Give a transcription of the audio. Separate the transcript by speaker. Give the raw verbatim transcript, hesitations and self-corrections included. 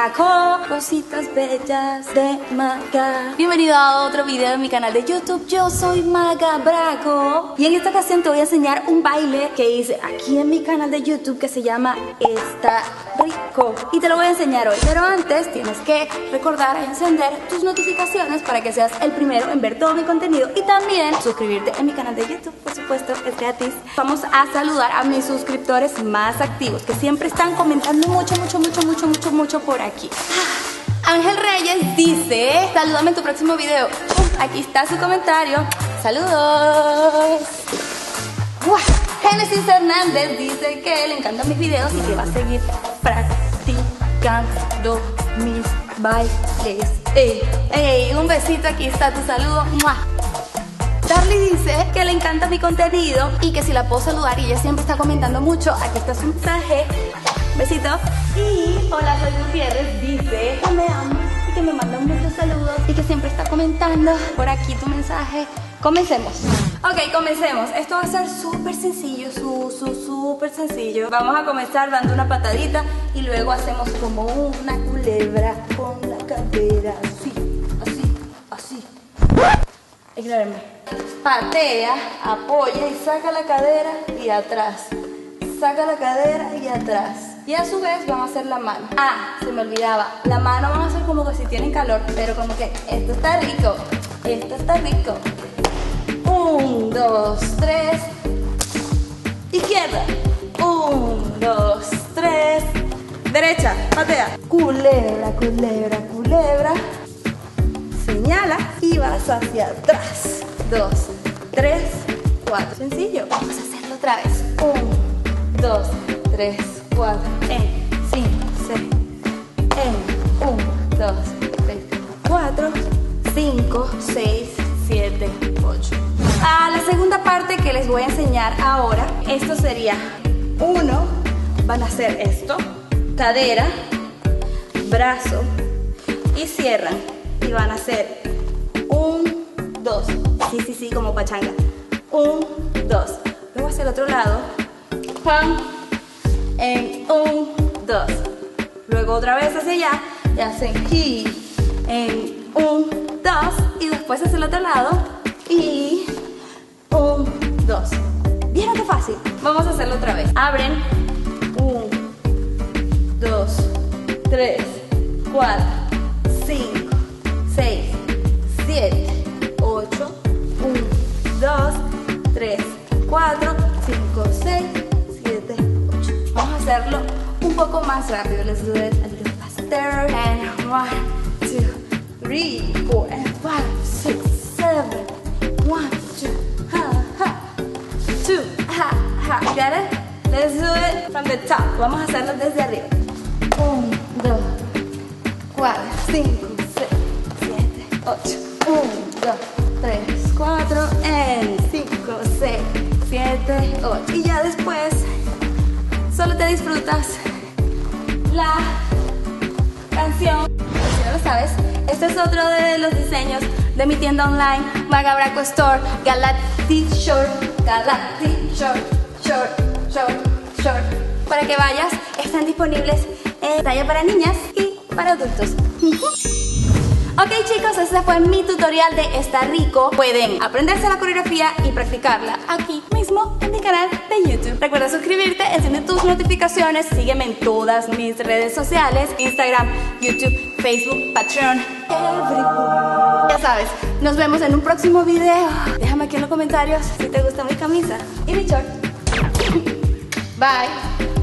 Speaker 1: Braco, cositas bellas de Maga. Bienvenido a otro video de mi canal de YouTube. Yo soy Maga Braco y en esta ocasión te voy a enseñar un baile que hice aquí en mi canal de YouTube que se llama Está Rico y te lo voy a enseñar hoy. Pero antes tienes que recordar encender tus notificaciones para que seas el primero en ver todo mi contenido y también suscribirte en mi canal de YouTube, por supuesto, es gratis. Vamos a saludar a mis suscriptores más activos que siempre están comentando mucho, mucho, mucho, mucho, mucho, mucho por aquí. Ángel Reyes dice: salúdame en tu próximo video. Uh, aquí está su comentario. Saludos. Uah. Génesis Hernández dice que le encantan mis videos y que va a seguir practicando mis bailes. Ey, ey, un besito, aquí está tu saludo. ¡Mua! Darly dice que le encanta mi contenido y que si la puedo saludar y ella siempre está comentando mucho. Aquí está su mensaje. Besito. Y hola, soy Gutiérrez, dice que me ama y que me manda muchos saludos y que siempre está comentando por aquí tu mensaje. Comencemos. Ok, comencemos. Esto va a ser súper sencillo, su, su, súper sencillo. Vamos a comenzar dando una patadita y luego hacemos como una culebra con la cadera. Así, así, así. Ignórenme. Patea, apoya y saca la cadera y atrás. Saca la cadera y atrás. Y a su vez vamos a hacer la mano. Ah, se me olvidaba. La mano vamos a hacer como que si tienen calor, pero como que esto está rico, esto está rico. Un, dos, tres. Izquierda. Un, dos, tres. Derecha, patea. Culebra, culebra, culebra. Señala y vas hacia atrás. Dos, tres, cuatro. Sencillo. Vamos a hacerlo otra vez. Un, dos, tres, cuatro. En, cinco, seis. En, un, dos, tres, cuatro, cinco, seis, siete, ocho. A la segunda parte que les voy a enseñar ahora, esto sería uno, van a hacer esto, cadera, brazo y cierran y van a hacer un, dos, sí, sí, sí, como pachanga, un, dos, luego hacia el otro lado, pam, en un, dos, luego otra vez hacia allá y hacen hi, en un, dos y después hacia el otro lado y un, dos. ¿Vieron qué fácil? Vamos a hacerlo otra vez. Abren. Un, dos, tres, cuatro, cinco, seis, siete, ocho. uno, dos, tres, cuatro, cinco, seis, siete, ocho. Vamos a hacerlo un poco más rápido. Let's do it a little faster. And one, two, three, four, and five, six, seven. One, two, ha, ha, two, ha, ha. Got it? Let's do it from the top. Vamos a hacerlo desde arriba. Un, dos, cuatro, cinco, seis, siete, ocho. Un, dos, tres, cuatro, en cinco, seis, siete, ocho. Y ya después solo te disfrutas la canción. Si no lo sabes, este es otro de los diseños de mi tienda online, Maga Braco Store, Galactic Short, Galactic Short, Short, Short, Short. Para que vayas, están disponibles en talla para niñas y para adultos. Ok chicos, este fue mi tutorial de Está Rico. Pueden aprenderse la coreografía y practicarla aquí mismo en mi canal de YouTube. Recuerda suscribirte, enciende tus notificaciones, sígueme en todas mis redes sociales, Instagram, YouTube, Facebook, Patreon, everywhere. Ya sabes, nos vemos en un próximo video. Déjame aquí en los comentarios si te gusta mi camisa y mi short. Bye.